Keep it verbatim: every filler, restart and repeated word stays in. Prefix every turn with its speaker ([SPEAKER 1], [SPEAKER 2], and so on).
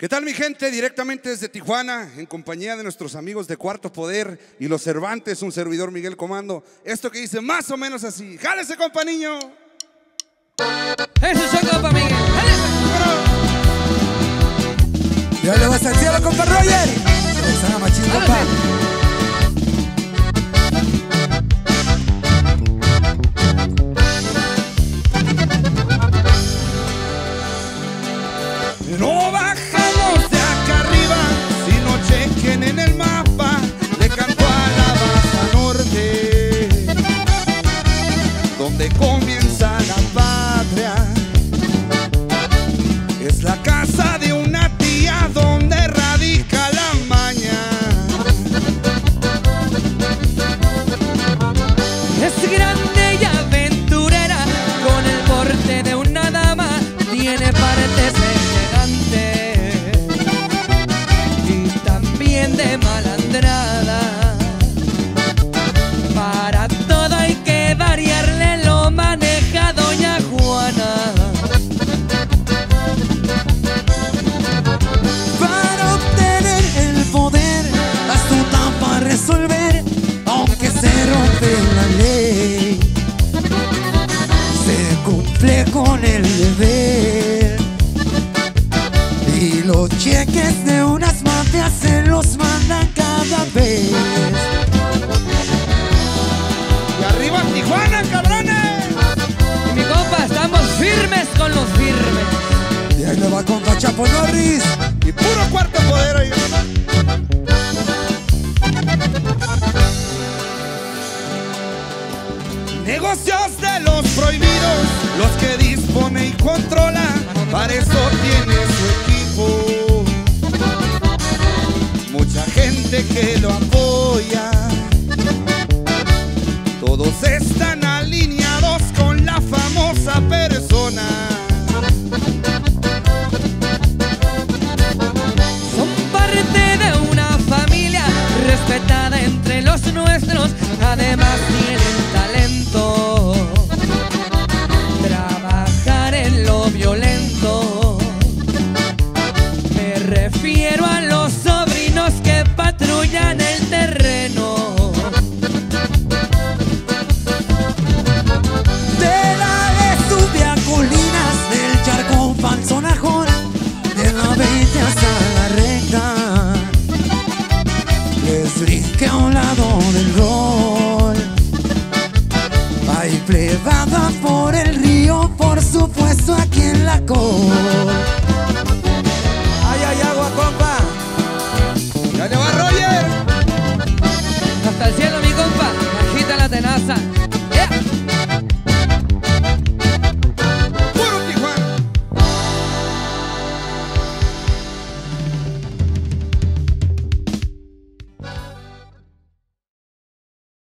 [SPEAKER 1] ¿Qué tal, mi gente? Directamente desde Tijuana, en compañía de nuestros amigos de Cuarto Poder y los Cervantes, un servidor Miguel Comando. Esto que dice más o menos así: ¡jálese, compa niño!
[SPEAKER 2] Eso es compa Miguel. ¡Jálese!
[SPEAKER 3] Ya le vas al cielo, compa Roger. Se van a machín, compa.
[SPEAKER 1] No bajamos de acá arriba, sino chequen en el mapa. Le canto a la Baja Norte, donde comienza la patria. Es la casa de una tía donde radica la maña.
[SPEAKER 2] Es grande y aventurera, con el porte de una dama. Tiene partes elegantes y también de malandrada. Para todo hay que variarle, lo maneja doña Juana.
[SPEAKER 3] Para obtener el poder, astuta para resolver, aunque se rompe la ley, se cumple con el deber. Y los cheques de unas mafias se los mandan cada vez.
[SPEAKER 1] Y arriba Tijuana, cabrones.
[SPEAKER 2] Y mi compa, estamos firmes con los firmes.
[SPEAKER 3] Y ahí le va contra Chapo Norris.
[SPEAKER 1] Y puro Cuarto Poder ahí. Negocios de los prohibidos, los que dispone y controla. Para eso tiene su equipo, mucha gente que lo apoya. Todos están alineados con la famosa persona.
[SPEAKER 2] Son parte de una familia respetada entre los nuestros. Además tienen talento, trabajar en lo violento. Me refiero a los sobrinos que patrullan el terreno.
[SPEAKER 3] De la de subia colinas, del charco Falsonajón, de la veinte hasta la recta, les brinque a un lado del gol. Hay plebada por el río, por supuesto aquí en la col.